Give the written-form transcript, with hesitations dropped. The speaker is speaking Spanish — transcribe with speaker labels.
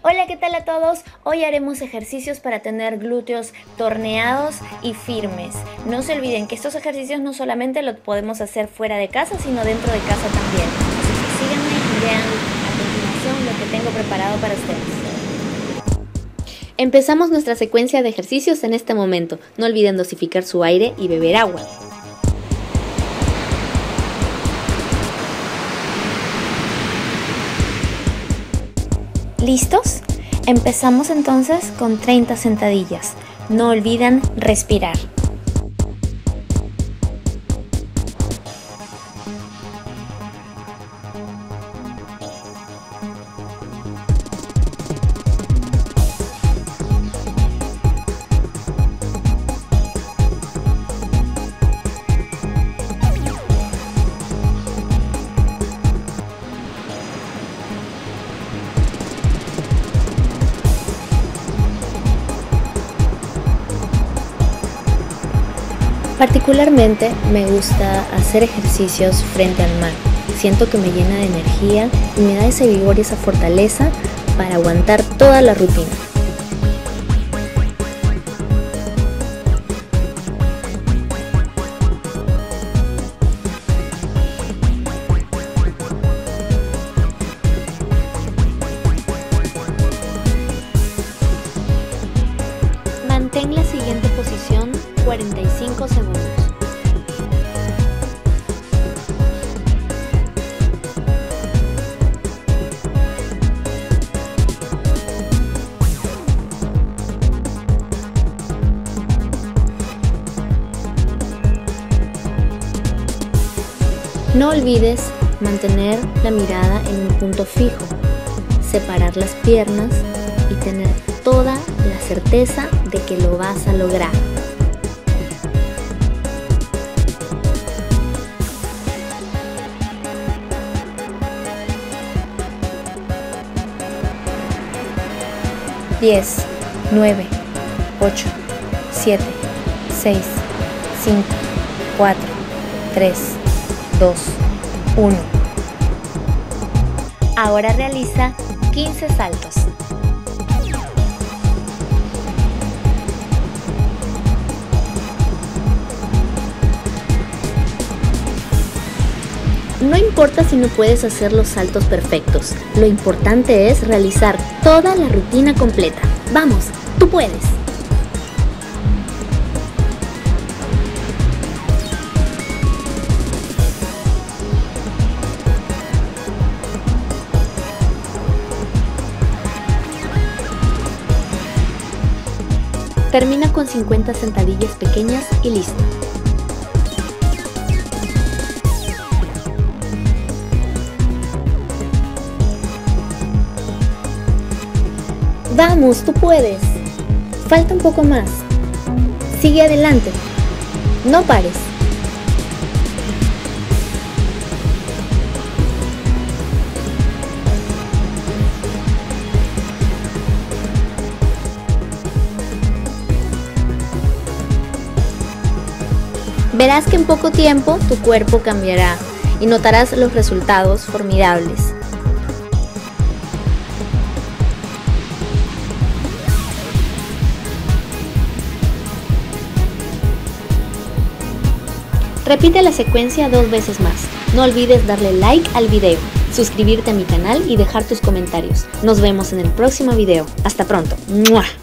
Speaker 1: Hola, ¿qué tal a todos? Hoy haremos ejercicios para tener glúteos torneados y firmes. No se olviden que estos ejercicios no solamente los podemos hacer fuera de casa, sino dentro de casa también. Así que síganme y vean a continuación lo que tengo preparado para ustedes. Empezamos nuestra secuencia de ejercicios en este momento. No olviden dosificar su aire y beber agua. ¿Listos? Empezamos entonces con 30 sentadillas. No olviden respirar. Particularmente me gusta hacer ejercicios frente al mar. Siento que me llena de energía y me da ese vigor y esa fortaleza para aguantar toda la rutina. Mantén la siguiente posición 45 segundos. No olvides mantener la mirada en un punto fijo, separar las piernas y tener toda la certeza de que lo vas a lograr. Diez, 9, 8, 7, 6, 5, 4, 3, 2, 1. Ahora realiza 15 saltos. No importa si no puedes hacer los saltos perfectos, lo importante es realizar toda la rutina completa. ¡Vamos! ¡Tú puedes! Termina con 50 sentadillas pequeñas y listo. ¡Vamos! ¡Tú puedes! Falta un poco más. Sigue adelante. No pares. Verás que en poco tiempo tu cuerpo cambiará y notarás los resultados formidables. Repite la secuencia 2 veces más. No olvides darle like al video, suscribirte a mi canal y dejar tus comentarios. Nos vemos en el próximo video. Hasta pronto. ¡Mua!